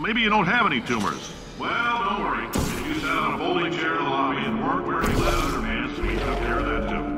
Maybe you don't have any tumors. Well, don't worry. If you sat on a folding chair in the lobby and weren't wearing lead underpants, we took care of that too.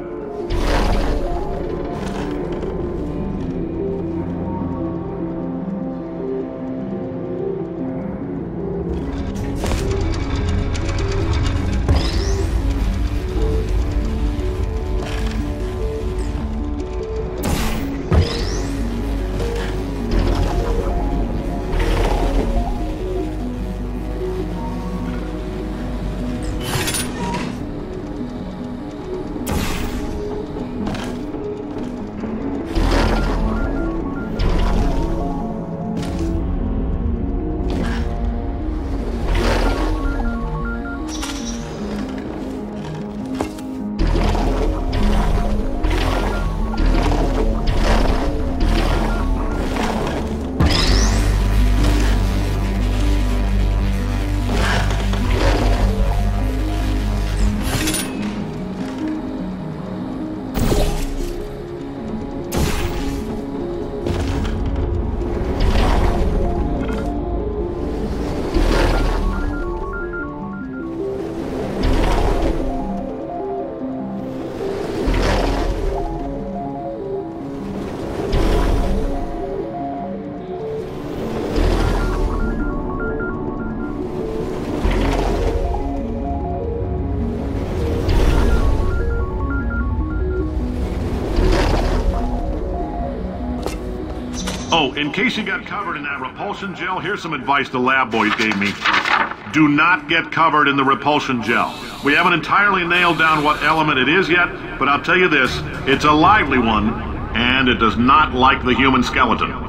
Oh, in case you got covered in that repulsion gel, here's some advice the lab boys gave me. Do not get covered in the repulsion gel. We haven't entirely nailed down what element it is yet, but I'll tell you this, it's a lively one, and it does not like the human skeleton.